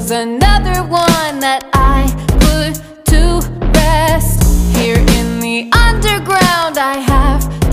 was another one that I put to rest. Here in the underground I have